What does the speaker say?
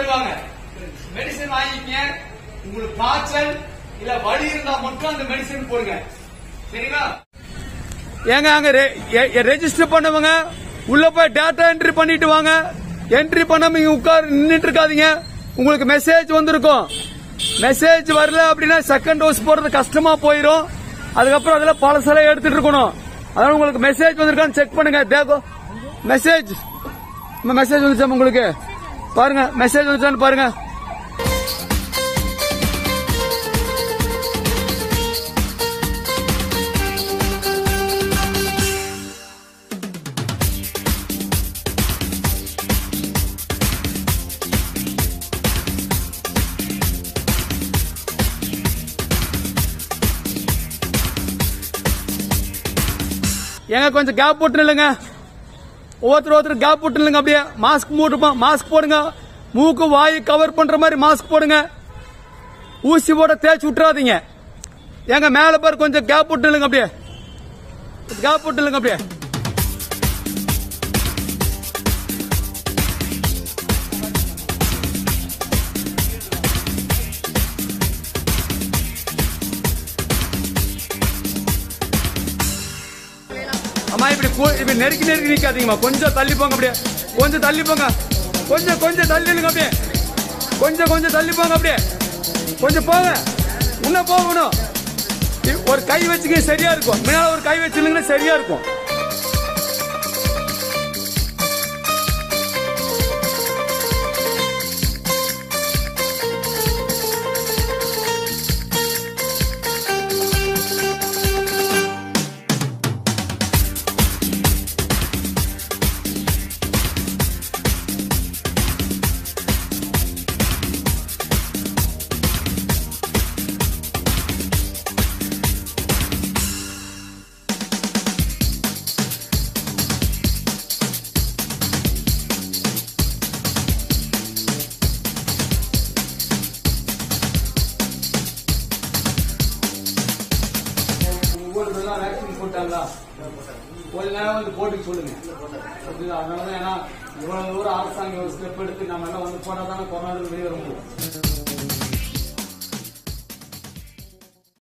தருவாங்க. மெடிசன் வாங்கிக்க. உங்களுக்கு காய்ச்சல் இல்ல வலி இருந்தா மட்டும் அந்த மெடிசன் போடுங்க. சரிங்களா? ஏங்க அங்க ரெஜிஸ்டர் பண்ணவங்க உள்ள போய் டேட்டா என்ட்ரி பண்ணிட்டு வாங்க. என்ட்ரி பண்ணாம இங்க உட்கார் நின்னுட்டு இருக்காதீங்க. உங்களுக்கு மெசேஜ் வந்திருக்கும். மெசேஜ் வரல அப்படின்னா செகண்ட் டோஸ் போறது கஷ்டமா போயிடும். அதுக்கப்புறம் அதுல பழசெல்லாம் எடுத்துட்டு இருக்கணும். அதனால உங்களுக்கு மெசேஜ் வந்திருக்கான்னு செக் பண்ணுங்க. தேக்கோ மெசேஜ் மெசேஜ் வந்துச்சா உங்களுக்கு? பாருங்க மெசேஜ் வந்துச்சான்னு பாருங்க. ஏங்க கொஞ்சம் கேப் போட்டு இல்லைங்க. ஒவ்வொருத்தர் கேப் போட்டு இல்லைங்க. அப்படியே மாஸ்க் மூட்டுப்போம். மாஸ்க் போடுங்க. மூக்கு வாய் கவர் பண்ற மாதிரி மாஸ்க் போடுங்க. ஊசி போட தேய்ச்சி விட்டுறாதீங்க. ஏங்க மேல பாரு கொஞ்சம் கேப் போட்டு இல்லைங்க. அப்படியே கேப் போட்டு இல்லைங்க. அப்படியே அம்மா இப்படி நெருக்கி நிக்காதீங்கம்மா. கொஞ்சம் தள்ளி போங்க. அப்படியே கொஞ்சம் தள்ளி போங்க. கொஞ்சம் தள்ளிடுங்க. அப்படியே கொஞ்சம் தள்ளி போங்க. அப்படியே கொஞ்சம் போங்க. இன்னும் போகணும். ஒரு கை வச்சுக்க சரியா இருக்கும். மேல ஒரு கை வச்சுருந்தீங்கன்னா சரியா இருக்கும். வேக்சின் போட்டாங்களா? ஒரு நேரம் வந்து போட்டுக்கு சொல்லுங்க. அதனாலதான் ஏன்னா இவ்வளவு தூரம் அரசாங்கம் ஸ்டெப் எடுத்து நம்ம எல்லாம் வந்து போனா தானே கொரோனா வெளியே வர முடியும்.